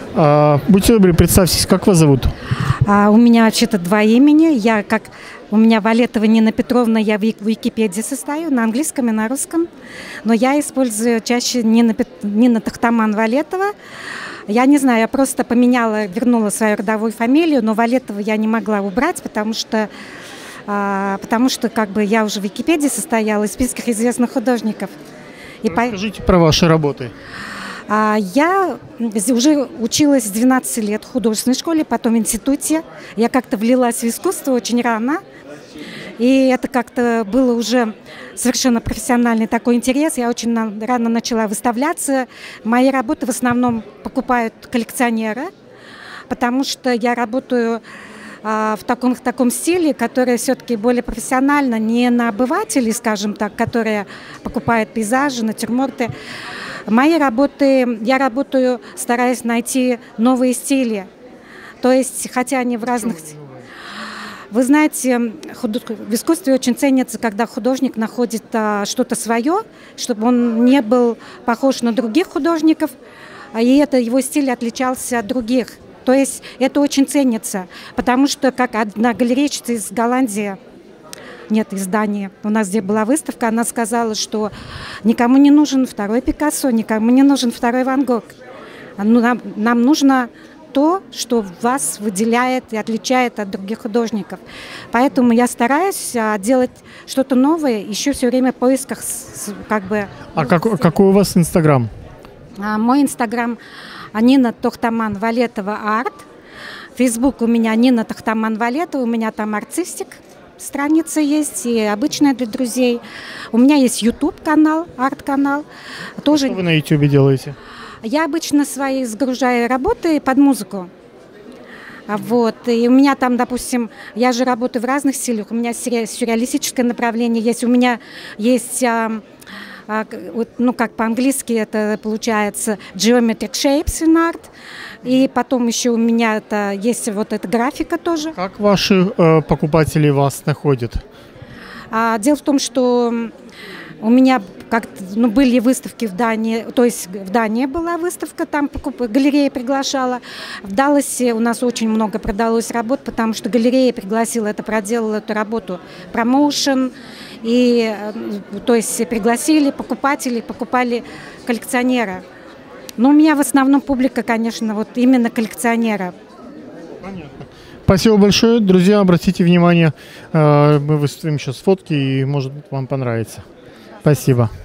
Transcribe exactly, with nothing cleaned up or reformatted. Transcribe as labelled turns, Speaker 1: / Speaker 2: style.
Speaker 1: А, будьте добры, представьтесь, как вас зовут?
Speaker 2: А, у меня вообще-то два имени. Я как у меня Валетова Нина Петровна, я в Википедии состою на английском и на русском, но я использую чаще Нина, Пет... Нина Тахтаман Валетова. Я не знаю, я просто поменяла, вернула свою родовую фамилию, но Валетова я не могла убрать, потому что, а, потому что как бы я уже в Википедии состояла из списках известных художников.
Speaker 1: И Расскажите по... про ваши работы.
Speaker 2: Я уже училась с двенадцати лет в художественной школе, потом в институте. Я как-то влилась в искусство очень рано. И это как-то было уже совершенно профессиональный такой интерес. Я очень рано начала выставляться. Мои работы в основном покупают коллекционеры, потому что я работаю в таком, в таком стиле, который все-таки более профессионально, не на обывателей, скажем так, которые покупают пейзажи, натюрморты. Мои работы, я работаю, стараюсь найти новые стили. То есть, хотя они в разных... Вы знаете, в искусстве очень ценится, когда художник находит а, что-то свое, чтобы он не был похож на других художников, и это его стиль отличался от других. То есть это очень ценится, потому что, как одна галерейщица из Голландии, нет, из Дании, у нас где была выставка, она сказала, что никому не нужен второй Пикассо, никому не нужен второй Ван Гог. Нам, нам нужно то, что вас выделяет и отличает от других художников. Поэтому я стараюсь а, делать что-то новое, еще все время в поисках. С, как бы,
Speaker 1: а как, какой у вас Инстаграм?
Speaker 2: А, мой Инстаграм Нина Тахтаман Валетова арт. Фейсбук у меня Нина Тахтаман Валетова, у меня там артистик. Страница есть и обычная для друзей. У меня есть YouTube-канал, арт-канал. Тоже...
Speaker 1: Что вы на YouTube делаете?
Speaker 2: Я обычно свои сгружаю работы под музыку. Вот. И у меня там, допустим, я же работаю в разных стилях. У меня сюрреалистическое направление есть. У меня есть, а, а, ну, как по-английски это получается, geometric shapes in art. И потом еще у меня это есть вот эта графика тоже.
Speaker 1: Как ваши э, покупатели вас находят?
Speaker 2: А, дело в том, что у меня как ну, были выставки в Дании, то есть в Дании была выставка, там покуп, галерея приглашала. В Далласе у нас очень много продалось работ, потому что галерея пригласила это, проделала эту работу, промоушен. И, то есть пригласили покупателей, покупали коллекционера. Но у меня в основном публика, конечно, вот именно коллекционера.
Speaker 1: Понятно. Спасибо большое. Друзья, обратите внимание, мы выставим сейчас фотки, и, может быть, вам понравится. Спасибо.